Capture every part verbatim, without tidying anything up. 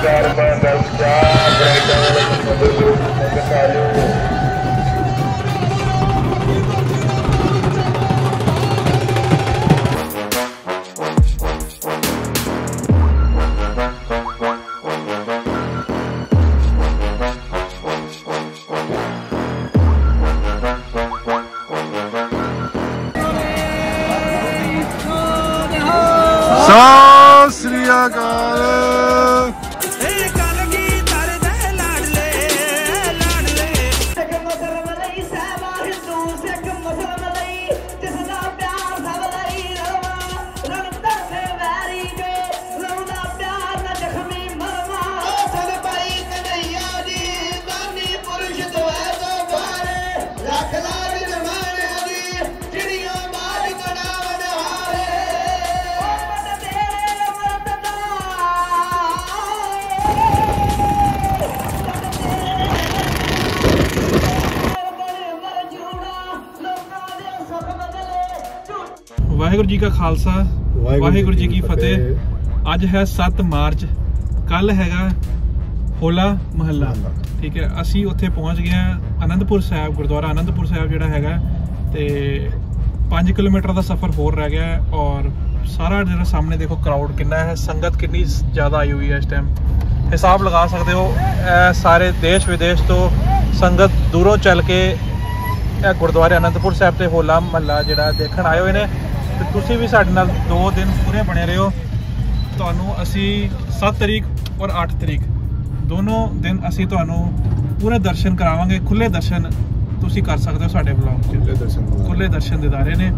ਸਤਿ ਸ੍ਰੀ ਅਕਾਲ। वाहिगुरू जी का खालसा वाहिगुरू जी की फतेह। अज है सत्त मार्च, कल हैगा होला महला, ठीक है। असी उत्थे पहुंच गए हैं आनंदपुर साहब, गुरुद्वारा आनंदपुर साहब जिहड़ा हैगा ते पाँच किलोमीटर का सफ़र होर रह गया है। और सारा जिहड़ा सामने देखो क्राउड कितना है, संगत कितनी ज़्यादा आई हुई है इस टाइम, हिसाब लगा सकते हो। सारे देश विदेश तो संगत दूरों चल के गुरुद्वारे आनंदपुर साहब ते होला महला जिहड़ा देखण आए हुए ने। ਤੇ ਤੁਸੀਂ ਵੀ ਸਾਡੇ ਨਾਲ ਦੋ ਦਿਨ ਪੂਰੇ ਬਣੇ ਰਹੋ। ਤੁਹਾਨੂੰ ਅਸੀਂ ਸੱਤ ਤਰੀਕ ਔਰ ਅੱਠ ਤਰੀਕ ਦੋਨੋਂ ਦਿਨ ਅਸੀਂ ਤੁਹਾਨੂੰ ਪੂਰੇ ਦਰਸ਼ਨ ਕਰਾਵਾਂਗੇ। ਖੁੱਲੇ ਦਰਸ਼ਨ ਤੁਸੀਂ ਕਰ ਸਕਦੇ ਹੋ ਸਾਡੇ ਵਲੌਗ 'ਚ। ਖੁੱਲੇ ਦਰਸ਼ਨ ਖੁੱਲੇ ਦਰਸ਼ਨ ਦਿਦਾਰੇ ਨੇ।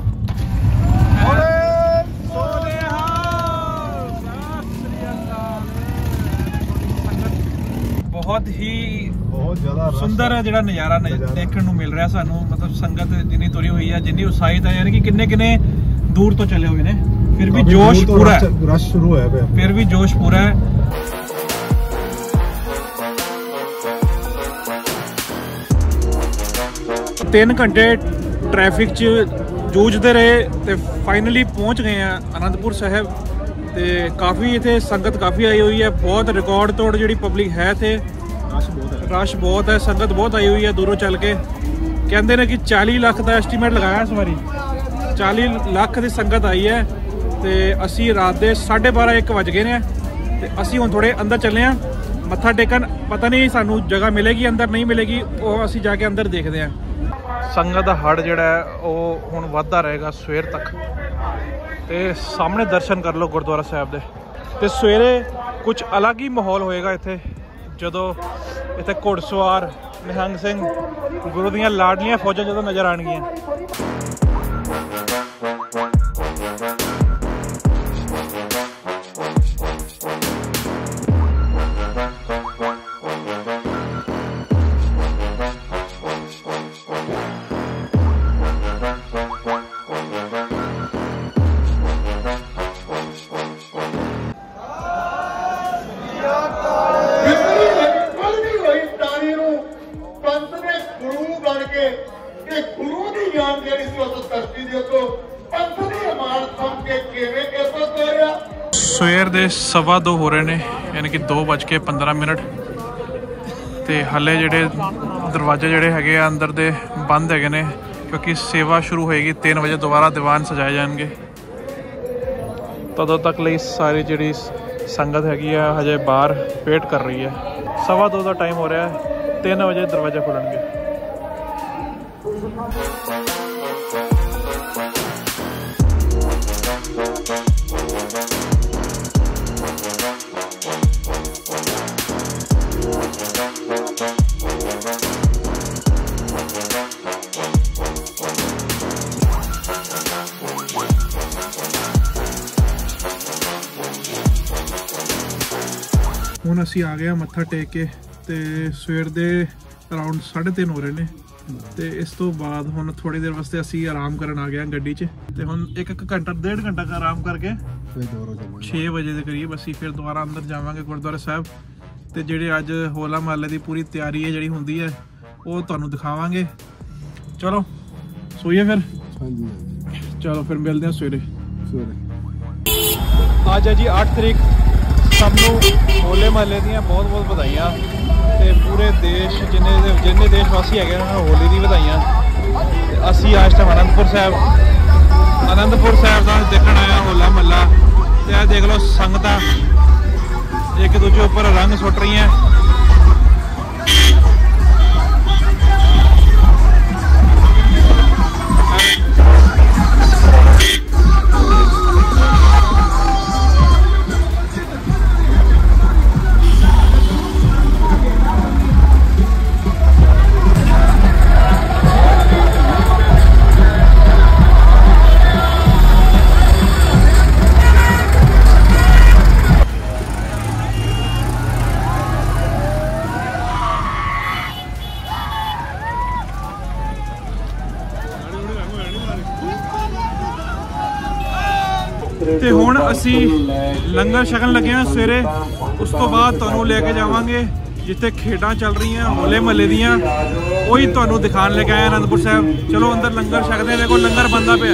बहुत ही बहुत ज़्यादा सुंदर है जिहड़ा नज़ारा देखने को मिल रहा है सानू। मतलब संगत जिन्नी तुरी हुई है, जिन्नी उत्साहित है, यानी कि किन्ने किन्ने दूर तो चले हुए ने, फिर भी जोश पूरा है, रश शुरू है, फिर भी जोश पूरा है। तीन घंटे ट्रैफिक च जूझते रहे ते फाइनली पहुंच गए हैं आनंदपुर साहब। ते काफ़ी इत्थे संगत काफ़ी आई हुई है, बहुत रिकॉर्ड तोड़ जिहड़ी पब्लिक है इत्थे। रश बहुत है, संगत बहुत आई हुई है दूरों चल के। कहते हैं कि चालीस लाख का एस्टीमेट लगाया इस बारी, चालीस लाख की संगत आई है। तो असी रात के साढ़े बारह एक बज गए हैं ते असी हुण थोड़े अंदर चले हैं मत्था टेकन। पता नहीं सानू जगह मिलेगी अंदर नहीं मिलेगी, वो असी जाके अंदर देखते हैं। संगत का हड़ जिहड़ा है वो हुण वधदा रहेगा सवेर तक। तो सामने दर्शन कर लो गुरुद्वारा साहब दे। ते सवेरे कुछ अलग ही माहौल होएगा इत्थे, जदों इत्थे घुड़सवार निहंग सिंह गुरु दीयां लाडलियां फौजां जदों नज़र आउणगियां। सवेर दे सवा दो हो रहे हैं, यानी कि दो बज के पंद्रह मिनट। तो हाले जोड़े दरवाजे जोड़े है अंदर दे बंद है ने, क्योंकि सेवा शुरू होएगी तीन बजे दोबारा दीवान सजाए जाएंगे। तदों तक लिए सारी जी संगत हैगी है हजे बाहर वेट कर रही है। सवा दो का टाइम हो रहा है, तीन बजे दरवाजे खुलेंगे। ਹੁਣ ਅਸੀਂ ਆ ਗਏ ਮੱਥਾ ਟੇਕ ਕੇ ਤੇ ਸਵੇਰ ਦੇ ਅਰਾਊਂਡ ਸਾਢੇ ਤਿੰਨ ਹੋ ਰਹੇ ਨੇ। ਤੇ ਇਸ ਤੋਂ ਬਾਅਦ ਹੁਣ ਥੋੜੀ ਦੇਰ ਵਾਸਤੇ ਅਸੀਂ ਆਰਾਮ ਕਰਨ ਆ ਗਏ ਹਾਂ ਗੱਡੀ 'ਚ। ਤੇ ਹੁਣ ਇੱਕ ਇੱਕ ਘੰਟਾ ਡੇਢ ਘੰਟਾ ਦਾ ਆਰਾਮ ਕਰਕੇ ਛੇ ਵਜੇ ਦੇ ਕਰੀਬ ਅਸੀਂ ਫਿਰ ਦੁਬਾਰਾ ਅੰਦਰ ਜਾਵਾਂਗੇ ਗੁਰਦੁਆਰਾ ਸਾਹਿਬ। ਤੇ ਜਿਹੜੇ ਅੱਜ ਹੋਲਾ ਮਹੱਲੇ ਦੀ ਪੂਰੀ ਤਿਆਰੀ ਹੈ ਜਿਹੜੀ ਹੁੰਦੀ ਹੈ ਉਹ ਤੁਹਾਨੂੰ ਦਿਖਾਵਾਂਗੇ। ਚਲੋ ਸੋਈਏ ਫਿਰ। ਹਾਂਜੀ ਚਲੋ ਫਿਰ ਮਿਲਦੇ ਹਾਂ ਸਵੇਰੇ। ਸਵੇਰੇ ਅੱਜ ਹੈ ਜੀ ਅੱਠ ਤਰੀਕ सब नूं होले महल्ले दियां बहुत बहुत बधाइयां ते पूरे देश जिन्ने जिन्ने देशवासी है उन्होंने होली की बधाइयां। असी इस टाइम आनंदपुर साहब आनंदपुर साहब का देखने आया होला महल्ला ते देख लो संगतां एक दूजे उपर रंग सुट रही हैं। ਤੇ ਹੁਣ ਅਸੀਂ ਲੰਗਰ ਛਕਣ ਲੱਗੇ ਹਾਂ ਸਵੇਰੇ। ਉਸ ਤੋਂ ਬਾਅਦ ਤੁਹਾਨੂੰ ਲੈ ਕੇ ਜਾਵਾਂਗੇ ਜਿੱਥੇ ਖੇਡਾਂ ਚੱਲ ਰਹੀਆਂ ਹੋਲੇ ਮਹੱਲੇ ਦੀਆਂ, ਉਹੀ ਤੁਹਾਨੂੰ ਦਿਖਾਣ ਲੈ ਕੇ ਆਏ ਆਨੰਦਪੁਰ ਸਾਹਿਬ। ਚਲੋ ਅੰਦਰ ਲੰਗਰ ਛਕਦੇ ਹਾਂ। ਦੇਖੋ ਲੰਗਰ ਬਣਦਾ ਪਿਆ।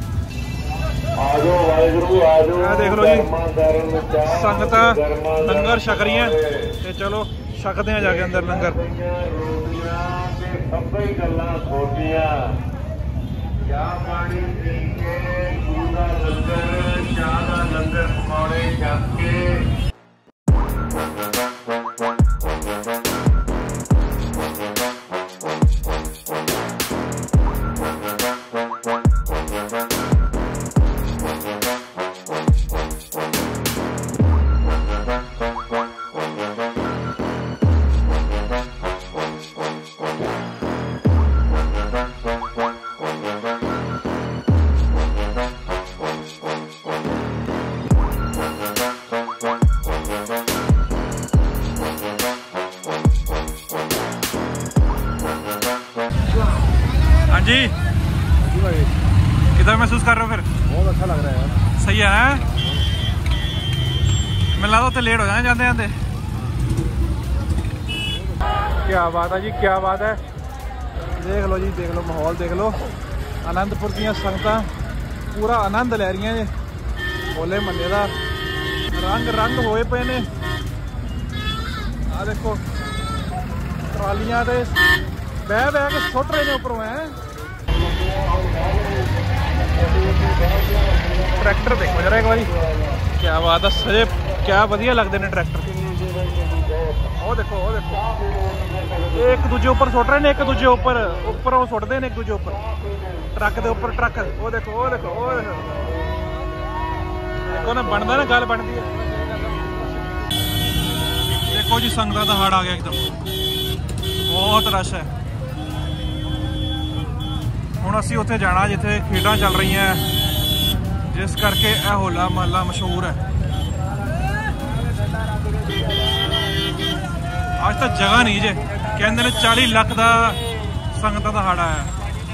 ਆ ਦੇਖ ਲਓ ਜੀ ਸੰਗਤਾਂ ਲੰਗਰ ਛਕ ਰਹੀਆਂ ਤੇ ਚਲੋ ਛਕਦੇ ਹਾਂ ਜਾ ਕੇ ਅੰਦਰ ਲੰਗਰ। ਚਾਹ ਪਾਣੀ ਪੀ ਕੇ ਗੁਰੂ ਦਾ ਲੰਗਰ ਚਾਹ ਦਾ ਲੰਗਰ ਪਕੌੜੇ ਛਕ ਕੇ जी कितना महसूस कर रहे हो फिर? बहुत अच्छा लग रहा है यार। सही है ना? मैं लगा तो लेट हो जाए जाते जाते। क्या बात है जी, क्या बात है। देख लो जी, देख लो माहौल देख लो। आनंदपुर दी संगतां पूरा आनंद लै रही ने होले महल्ले का। रंग रंग होए पे ने। आ देखो ट्रालियां ते बह बह के सुट रहे ने उपरों है। ट्रैक्टर देखो जरा एक बारी, क्या बात है। सजे क्या वधिया लगते हैं ट्रैक्टर। ओ देखो ओ देखो एक दूजे उपर सुट रहे हैं, एक दूजे उपर उपर वो सुटते हैं एक दूजे उपर। ट्रक के उपर ट्रक। ओ देखो ओ देखो ओ देखो देखो ना बनता ना गल बनती है। देखो जी संगतां दा हाड़ आ गया एकदम, बहुत रश है। ਹੁਣ ਅਸੀਂ ਉੱਥੇ ਜਾਣਾ ਜਿੱਥੇ ਖੇਡਾਂ ਚੱਲ ਰਹੀਆਂ, ਜਿਸ ਕਰਕੇ ਇਹ ਹੋਲਾ ਮਹੱਲਾ ਮਸ਼ਹੂਰ ਹੈ। ਅੱਜ ਤਾਂ ਜਗ੍ਹਾ ਨਹੀਂ ਜੇ, ਕਹਿੰਦੇ ਨੇ ਚਾਲੀ ਲੱਖ ਦਾ ਸੰਗਤਾਂ ਦਾ ਹਾੜਾ ਹੈ।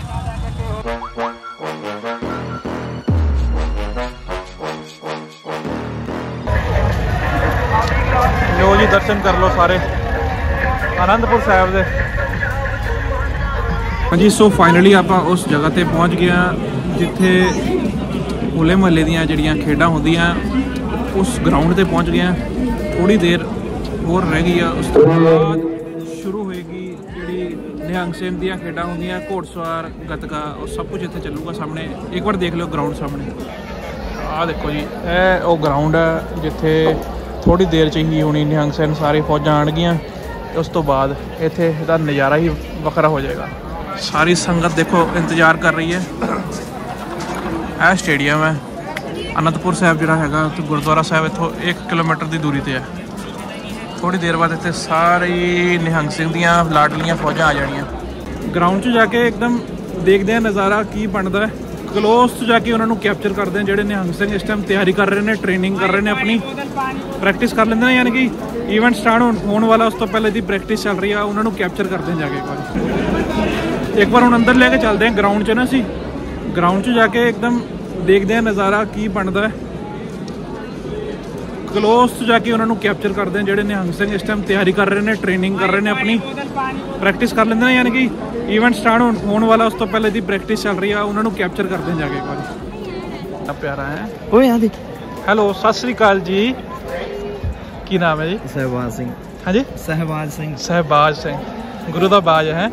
ਲੋ ਜੀ ਦਰਸ਼ਨ ਕਰ ਲਓ ਸਾਰੇ ਆਨੰਦਪੁਰ ਸਾਹਿਬ ਦੇ। हाँ जी सो फाइनली आप उस जगह पर पहुँच गए जिथे होले महल्ले दियां जिहड़ियां खेडां होंदियां, उस ग्राउंड पर पहुँच गए। थोड़ी देर होर रह गई है, उस तो बाद शुरू होएगी जिहड़ी निहंग ਸਿੰਘ ਦੀਆਂ खेडां होंदियां, घोड़सवार गतका और सब कुछ इत्थे चलूगा सामने। एक बार देख लो ग्राउंड सामने। आ देखो जी ਇਹ ਉਹ ग्राउंड है जिथे थोड़ी देर च ही होनी निहंग ਸਿੰਘ सारी फौजां आउणगीਆਂ। उस तो बाद इत्थे दा नज़ारा ही वखरा हो जाएगा। सारी संगत देखो इंतजार कर रही है। यह स्टेडियम है आनंदपुर साहब जिहड़ा हैगा तो गुरुद्वारा साहब इत्थों एक किलोमीटर की दूरी पर है। थोड़ी देर बाद इत्थे सारी निहंग ਸਿੰਘ ਦੀਆਂ लाडलियां फौजां आ जाणियां। ग्राउंड 'ਚ जा के एकदम देखते हैं नज़ारा की बनता है। क्लोज तो जाके उन्होंने कैप्चर करते हैं। जोड़े निहंग ਸਿੰਘ इस टाइम तैयारी कर रहे हैं, ट्रेनिंग कर रहे हैं, अपनी प्रैक्टिस कर लेंगे हैं। यानी कि इवेंट स्टार्ट होने वाला उस तो पहले की प्रैक्टिस चल रही है, उन्होंने कैप्चर करते हैं जाके। एक बार एक बार हम अंदर लेके चलते हैं ग्राउंड 'ਚ ना। असी ग्राउंड 'ਚ जाके एकदम देखते हैं नज़ारा की बनता है। क्लोज तो जाके उन्होंने कैप्चर करते हैं। जोड़े निहंग ਸਿੰਘ इस टाइम तैयारी कर रहे हैं, ट्रेनिंग कर रहे हैं, अपनी प्रैक्टिस कर लेंगे हैं। यानी कि इवेंट स्टार्ट होने वाला उस तो पहले की प्रैक्टिस चल रही है, उन्होंने कैप्चर करते हैं जाके। एक बार प्यारा है। हेलो सत श्री अकाल जी। की नाम है जी? सहबाज सिंह। हाँ जी, सहबाज सिंह। सहबाज सिंह, गुरु दा बाज है।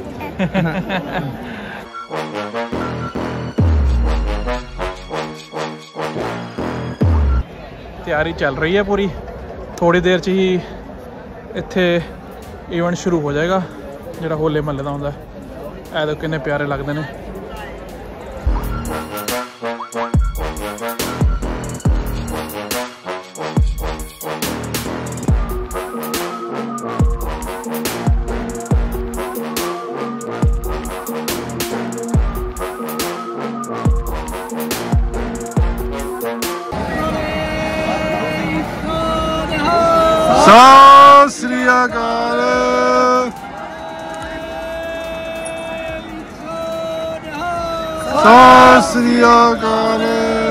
तैयारी चल रही है पूरी, थोड़ी देर च ही इत्थे इवेंट शुरू हो जाएगा जिहड़ा होले महल्ले दा हुंदा। ऐ देखो किन्ने प्यारे लगदे ने। सत श्री अकाल। सत श्री अकाल।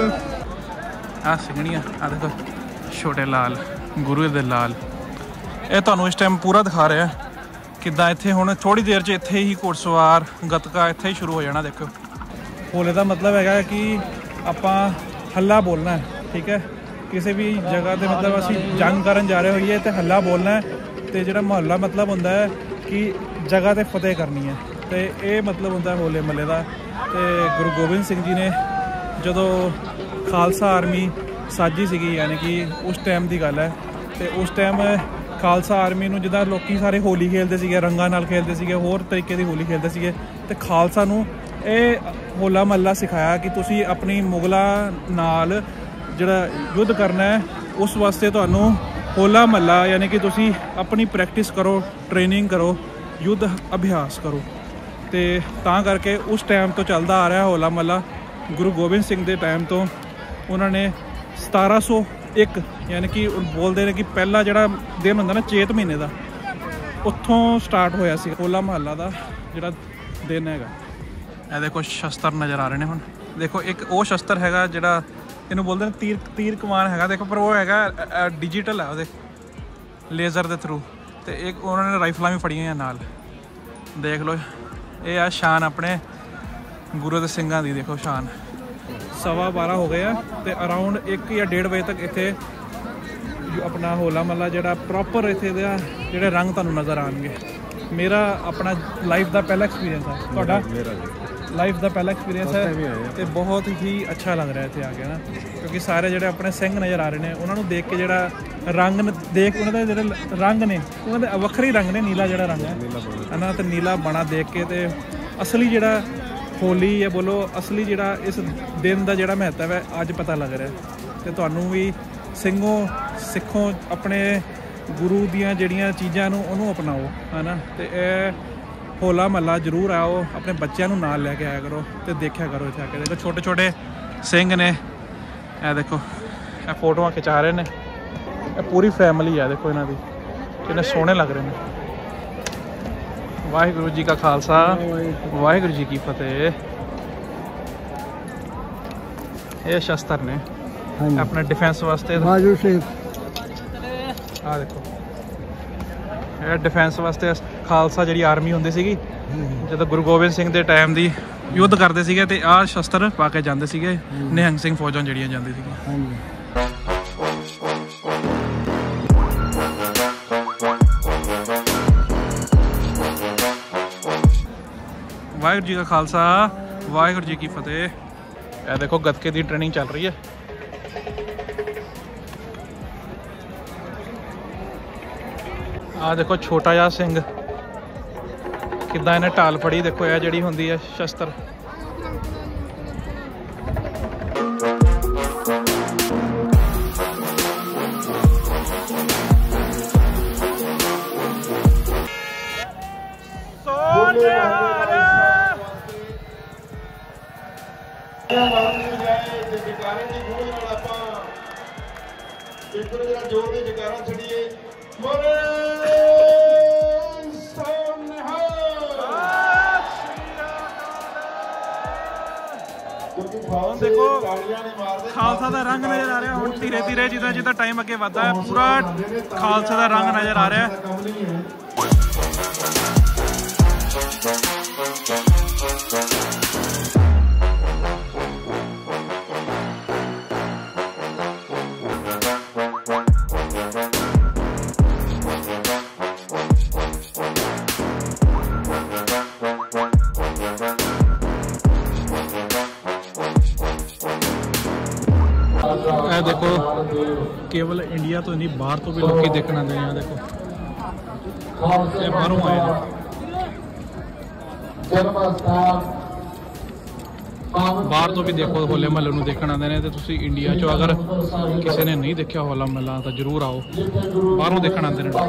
आ सिगणियां, आ देखो छोटे लाल, गुरु दे लाल। ये तुहानू इस टाइम पूरा दिखा रहा है किद्दां इत्थे हुण थोड़ी देर च इत्थे ही घुड़सवार गतका इत्थे ही शुरू हो जाना। देखो होले का मतलब है कि आपां हल्ला बोलना है, ठीक है। किसी भी जगह ते मतलब असीं जंग करन जा रहे होइए तो हल्ला बोलना है। तो जिहड़ा मुहल्ला मतलब हुंदा है कि जगह ते फतेह करनी है। तो ये मतलब हुंदा है होले महल्ले का। तो गुरु गोबिंद सिंह जी ने जदों खालसा आर्मी साजी सीगी, यानी कि उस टाइम की गल है। तो उस टाइम खालसा आर्मी नूं जिद्दां लोकी सारे होली खेलते सीगे, रंगां नाल खेलते सीगे, होर तरीके की होली खेलते सीगे। तो खालसा नूं ये होला महल्ला सिखाया कि तुसीं अपनी मुगलां नाल जिहड़ा युद्ध करना है, उस वास्ते तुहानूं होला महल्ला यानी कि तुसीं अपनी प्रैक्टिस करो, ट्रेनिंग करो, युद्ध अभ्यास करो। तो तां करके उस टाइम तो चलदा आ रहा होला महल्ला। गुरु गोबिंद सिंह के टाइम तो उन्होंने सतारा सौ एक यानी कि बोलते हैं कि पहला जिहड़ा दिन हुंदा ना चेत महीने का, उत्थों स्टार्ट होया सी होला महल्ला का जिहड़ा दिन हैगा। ये देखो शस्त्र नज़र आ रहे हैं। हुण देखो एक वो शस्त्र हैगा जिहड़ा इन्हूं बोलते हैं तीर तीर कमान हैगा। देखो पर वो हैगा डिजिटल है, वो लेज़र के थ्रू। तो एक उन्होंने राइफलां भी फड़ियां हैं नाल। देख लो ये आ शान अपने गुरु दे सिंघां दी। देखो शान। सवा बारह हो गए हैं तो अराउंड एक या डेढ़ बजे तक इत्थे अपना होला महल्ला जिहड़ा प्रॉपर इत्थे दे जिहड़े रंग तुहानूं नज़र आउणगे। मेरा अपना लाइफ का पहला एक्सपीरियंस है, तुहाडा लाइफ का पहला एक्सपीरियंस है। तो बहुत ही अच्छा लग रहा है इत्थे आके ना, क्योंकि सारे जिहड़े अपने सिंह नज़र आ रहे हैं उन्होंने देख के जिहड़ा रंग देख उन्होंने जिहड़े रंग ने उन्होंने वक्खरे रंग ने, नीला जिहड़ा रंग है ना, तो नीला बना देख के तो असली जिहड़ा होली है बोलो असली जिहड़ा इस दिन का जिहड़ा महत्व है अज पता लग रहा है। तो तुहानूं भी ਸਿੰਘੋ सिखो अपने गुरु दियां जिहड़ियां चीज़ां नूं उहनूं अपनाओ, है ना। तो यह होला महल्ला जरूर आओ, अपने बच्चों नूं नाल लैके आया करो तो देखा करो। इत्थे आके देखो छोटे छोटे सिंह ने, ए देखो ए फोटोआं खिचा रहे ने। ए पूरी फैमिली है, देखो इन्हां दी किन्ने सोहणे लग रहे हैं। वाहिगुरू जी का खालसा, वाहिगुरू जी की फतेह। ये शस्त्र ने अपने डिफेंस वास्ते। आ देखो ये डिफेंस वास्ते खालसा जी आर्मी होंदी सीगी जदों गुरु गोबिंद सिंह के टाइम की युद्ध करते सीगे ते आ शस्त्र पा के जाते सीगे। निहंग सिंह फौजां जड़ियां जांदी सीगी। वाहिगुरू जी का खालसा, वाहिगुरू जी की फतेह। ये देखो गतके की ट्रेनिंग चल रही है। आ देखो छोटा जा सिंह किद्दां इन्हें ढाल फड़ी। देखो यह जिहड़ी हुंदी है शस्त्र। देखो खालसा का रंग नजर आ रहा है। हुण धीरे धीरे जिदा जिदा टाइम अगे वधदा है पूरा खालसा का रंग नजर आ रहा है। है देखो केवल इंडिया तो नहीं बाहर तो भी लोग देखने आते हैं। देखो ये बाहरों आए हैं। बाहर तो भी देखो होले महल्ले ਨੂੰ ਦੇਖਣ ਆਉਂਦੇ ਨੇ ਤੇ ਤੁਸੀਂ ਇੰਡੀਆ ਚੋਂ ਅਗਰ ਕਿਸੇ ਨੇ ਨਹੀਂ ਦੇਖਿਆ ਹੋਲਾ ਮਹੱਲਾ ਤਾਂ ਜ਼ਰੂਰ ਆਓ। ਬਾਹਰੋਂ ਦੇਖਣ ਆਉਂਦੇ ਨੇ।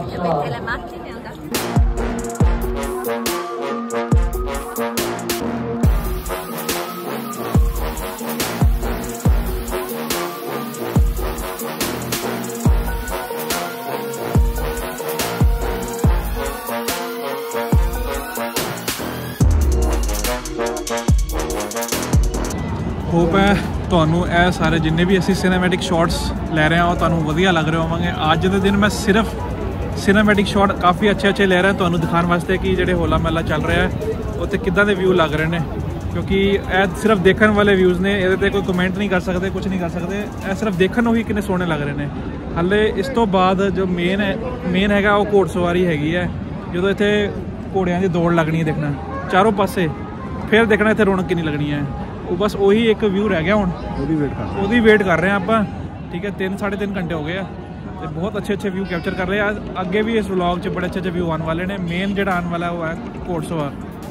होप है ਤੁਹਾਨੂੰ ਇਹ ਸਾਰੇ ਜਿੰਨੇ ਵੀ ਅਸੀਂ ਸਿਨੇਮੈਟਿਕ ਸ਼ਾਟਸ ਲੈ ਰਹੇ ਹਾਂ ਉਹ ਤੁਹਾਨੂੰ ਵਧੀਆ ਲੱਗ ਰਹੇ ਹੋਵਾਂਗੇ। ਅੱਜ ਦੇ ਦਿਨ ਮੈਂ ਸਿਰਫ ਸਿਨੇਮੈਟਿਕ ਸ਼ਾਟ ਕਾਫੀ ਅੱਛੇ ਅੱਛੇ ਲੈ ਰਿਹਾ ਤੁਹਾਨੂੰ ਦਿਖਾਉਣ ਵਾਸਤੇ ਕਿ ਜਿਹੜੇ ਹੋਲਾ ਮਹੱਲਾ ਚੱਲ ਰਿਹਾ ਹੈ ਉੱਥੇ ਕਿੱਦਾਂ ਦੇ ਵਿਊ ਲੱਗ ਰਹੇ ਨੇ, ਕਿਉਂਕਿ ਇਹ ਸਿਰਫ ਦੇਖਣ ਵਾਲੇ ਵਿਊਜ਼ ਨੇ। ਇਹਦੇ ਤੇ ਕੋਈ ਕਮੈਂਟ ਨਹੀਂ ਕਰ ਸਕਦੇ, ਕੁਝ ਨਹੀਂ ਕਰ ਸਕਦੇ। ਇਹ ਸਿਰਫ ਦੇਖਣ ਨੂੰ ਹੀ ਕਿੰਨੇ ਸੋਹਣੇ ਲੱਗ ਰਹੇ ਨੇ। ਹਾਲੇ ਇਸ ਤੋਂ ਬਾਅਦ ਜੋ ਮੇਨ ਹੈ ਮੇਨ ਹੈਗਾ ਉਹ ਘੋੜ ਸਵਾਰੀ ਹੈਗੀ ਹੈ। ਜਦੋਂ ਇੱਥੇ ਘੋੜਿਆਂ ਦੀ ਦੌੜ ਲੱਗਣੀ ਹੈ ਦੇਖਣਾ ਚਾਰੋਂ ਪਾਸੇ, ਫਿਰ ਦੇਖਣਾ ਇੱਥੇ ਰੌਣਕ ਕਿੰਨੀ ਲੱਗਣੀ ਹੈ। ਉਹ ਬਸ ਉਹੀ ਇੱਕ ਵਿਊ ਰਹਿ ਗਿਆ ਹੁਣ, ਉਹਦੀ ਵੇਟ ਕਰ ਉਹਦੀ ਵੇਟ ਕਰ ਰਹੇ ਹਾਂ ਆਪਾਂ। ਠੀਕ ਹੈ, ਤਿੰਨ ਸਾਢੇ ਤਿੰਨ ਘੰਟੇ ਹੋ ਗਏ ਆ ਤੇ ਬਹੁਤ ਅੱਛੇ ਅੱਛੇ ਵਿਊ ਕੈਪਚਰ ਕਰ ਰਹੇ ਆ। ਅੱਗੇ ਵੀ ਇਸ ਵਲੌਗ 'ਚ ਬੜੇ ਅੱਛੇ ਅੱਛੇ ਵਿਊ ਆਉਣ ਵਾਲੇ ਨੇ। ਮੇਨ ਜਿਹੜਾ ਆਉਣ ਵਾਲਾ ਉਹ ਹੈ ਘੋੜ ਸਵਾਰ।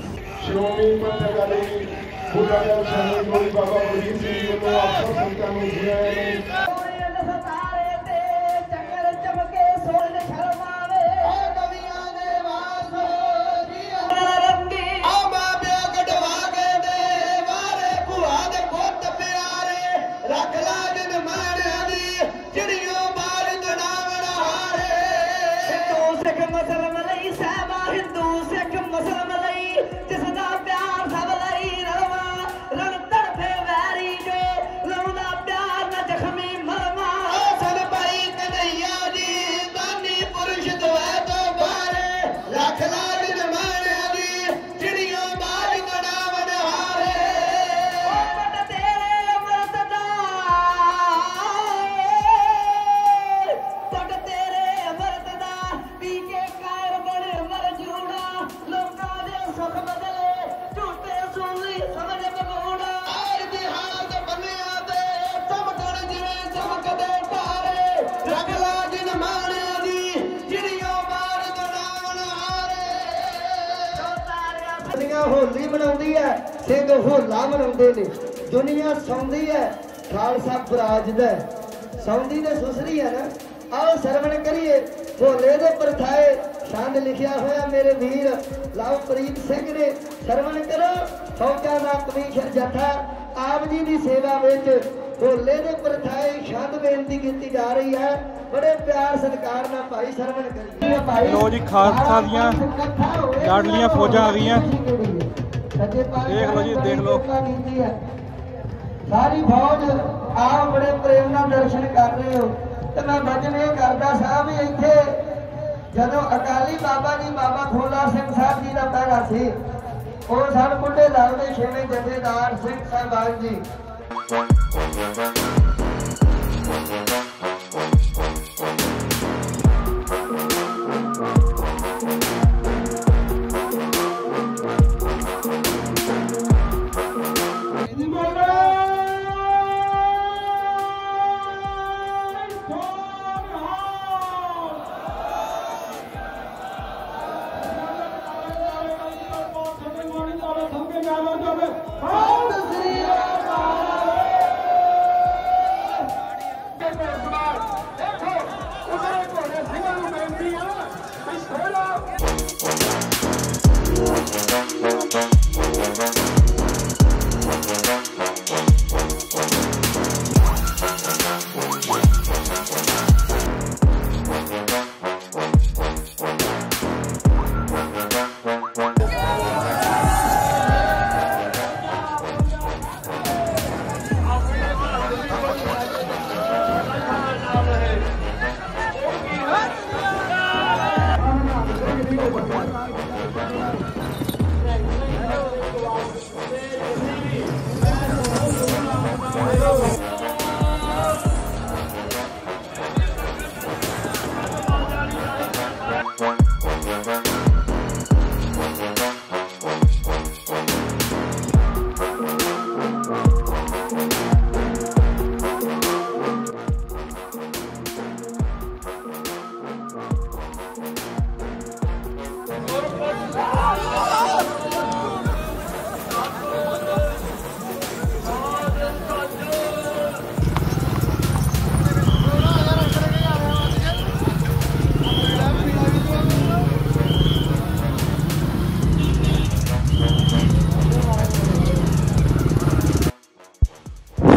होली मनाउंदी है, सिंह होला मनाउंदे ने। दुनिया सौंदी है, खालसा बराजदा है। सौंदी ते सुसरी है ना। आओ सरवण करिए होले दे परथाए छंद लिखिया होया मेरे वीर लवप्रीत सिंह ने। सरवण करो फौजा दा कमीशन जत्था आप जी की सेवा विच होले दे परथाए छंद बेनती की जा रही है। बड़े प्यार सत्कार नाल भाई सरवण करिए। लो जी खालसा दियां लाडलियां फौजां आ गईयां। देख लो जी देख लो सारी फौज आप बड़े प्रेम नाल दर्शन कर रहे हो। तो मैं वचन ये करता साहब भी इत्थे जदों अकाली बाबा जी बाबा खोला सिंह साहब जी का पहरा सी वो सन बुढ़े लाल के छेवें जथेदार सिंह साहबान जी।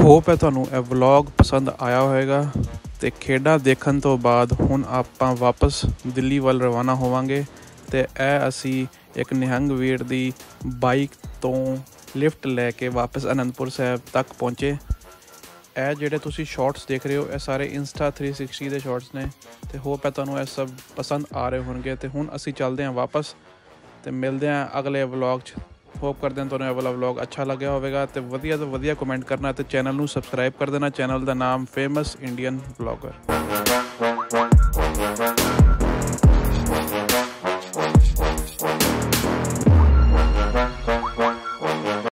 ਹੋਪ ਹੈ ਤੁਹਾਨੂੰ ਇਹ ਵਲੌਗ ਪਸੰਦ ਆਇਆ ਹੋਵੇਗਾ। ਤੇ ਖੇਡਾਂ ਦੇਖਣ ਤੋਂ ਬਾਅਦ ਹੁਣ ਆਪਾਂ ਵਾਪਸ ਦਿੱਲੀ ਵੱਲ ਰਵਾਨਾ ਹੋਵਾਂਗੇ। ਤੇ ਇਹ ਅਸੀਂ ਇੱਕ ਨਿਹੰਗ ਵੀਰ ਦੀ ਬਾਈਕ ਤੋਂ ਲਿਫਟ ਲੈ ਕੇ ਵਾਪਸ ਅਨੰਦਪੁਰ ਸਾਹਿਬ ਤੱਕ ਪਹੁੰਚੇ। ਇਹ ਜਿਹੜੇ ਤੁਸੀਂ ਸ਼ਾਰਟਸ ਦੇਖ ਰਹੇ ਹੋ ਇਹ ਸਾਰੇ ਇੰਸਟਾ ਥ੍ਰੀ ਸਿਕਸਟੀ ਦੇ ਸ਼ਾਰਟਸ ਨੇ। ਤੇ ਹੋਪ ਹੈ ਤੁਹਾਨੂੰ ਇਹ ਸਭ ਪਸੰਦ ਆ ਰਹੇ ਹੋਣਗੇ। ਤੇ ਹੁਣ ਅਸੀਂ ਚੱਲਦੇ ਹਾਂ ਵਾਪਸ ਤੇ ਮਿਲਦੇ ਹਾਂ ਅਗਲੇ ਵਲੌਗ 'ਚ। ਹੋਪ ਕਰਦੇ ਹਾਂ ਤੁਹਾਨੂੰ ਇਹ ਵਾਲਾ ਵਲੌਗ ਅੱਛਾ ਲੱਗਿਆ ਹੋਵੇਗਾ। ਤੇ ਵਧੀਆ ਤੋਂ ਵਧੀਆ ਕਮੈਂਟ ਕਰਨਾ ਤੇ ਚੈਨਲ ਨੂੰ ਸਬਸਕ੍ਰਾਈਬ ਕਰ ਦੇਣਾ। ਚੈਨਲ ਦਾ ਨਾਮ ਫੇਮਸ ਇੰਡੀਅਨ ਵਲੌਗਰ।